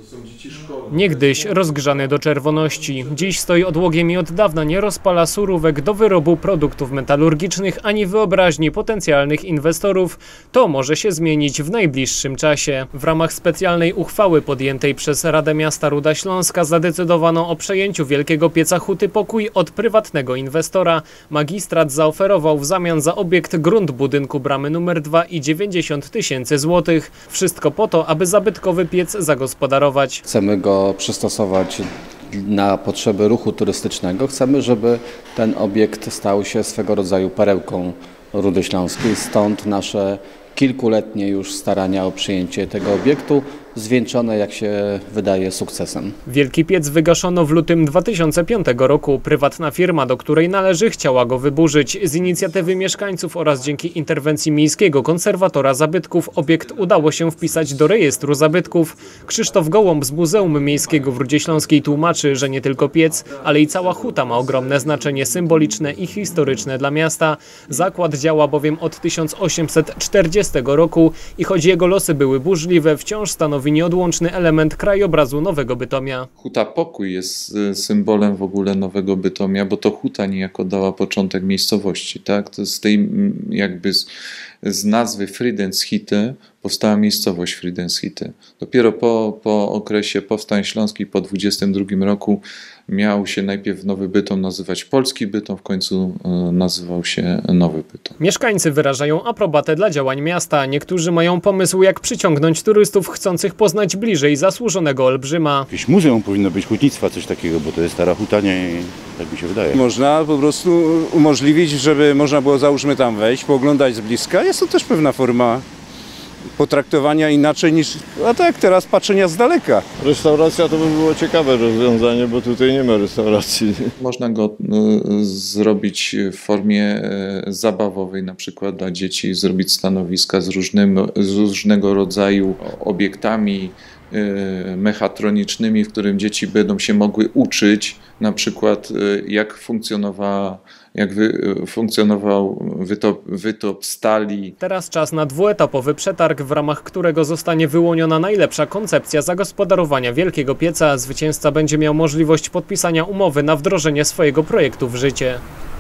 Niegdyś rozgrzany do czerwoności, dziś stoi odłogiem i od dawna nie rozpala surówek do wyrobu produktów metalurgicznych ani wyobraźni potencjalnych inwestorów. To może się zmienić w najbliższym czasie. W ramach specjalnej uchwały podjętej przez Radę Miasta Ruda Śląska zadecydowano o przejęciu wielkiego pieca Huty Pokój od prywatnego inwestora. Magistrat zaoferował w zamian za obiekt grunt budynku bramy nr 2 i 90 000 złotych. Wszystko po to, aby zabytkowy piec zagospodarować. Chcemy go przystosować na potrzeby ruchu turystycznego. Chcemy, żeby ten obiekt stał się swego rodzaju perełką Rudy Śląskiej. Stąd nasze kilkuletnie już starania o przyjęcie tego obiektu, zwieńczone, jak się wydaje, sukcesem. Wielki piec wygaszono w lutym 2005 roku. Prywatna firma, do której należy, chciała go wyburzyć. Z inicjatywy mieszkańców oraz dzięki interwencji miejskiego konserwatora zabytków obiekt udało się wpisać do rejestru zabytków. Krzysztof Gołąb z Muzeum Miejskiego w Rudzie Śląskiej tłumaczy, że nie tylko piec, ale i cała huta ma ogromne znaczenie symboliczne i historyczne dla miasta. Zakład działa bowiem od 1840 roku i choć jego losy były burzliwe, wciąż stanowi nieodłączny element krajobrazu Nowego Bytomia. Huta Pokój jest symbolem w ogóle Nowego Bytomia, bo to huta niejako dała początek miejscowości, tak? To z tej jakby z nazwy Friedenshytte powstała miejscowość Friedenshytte. Dopiero po okresie powstań śląskich po 22 roku miał się najpierw Nowy Bytom nazywać Polski Bytom, w końcu nazywał się Nowy Bytom. Mieszkańcy wyrażają aprobatę dla działań miasta. Niektórzy mają pomysł, jak przyciągnąć turystów chcących poznać bliżej zasłużonego olbrzyma. Jakieś muzeum powinno być hutnictwa, coś takiego, bo to jest stara huta, nie, tak mi się wydaje. Można po prostu umożliwić, żeby można było, załóżmy, tam wejść, pooglądać z bliska. Jest to też pewna forma potraktowania inaczej niż, a tak teraz patrzenia z daleka. Restauracja to by było ciekawe rozwiązanie, bo tutaj nie ma restauracji. Można go zrobić w formie zabawowej, na przykład dla dzieci, zrobić stanowiska z różnego rodzaju obiektami mechatronicznymi, w którym dzieci będą się mogły uczyć, na przykład jak funkcjonował wytop stali. Teraz czas na dwuetapowy przetarg, w ramach którego zostanie wyłoniona najlepsza koncepcja zagospodarowania wielkiego pieca. Zwycięzca będzie miał możliwość podpisania umowy na wdrożenie swojego projektu w życie.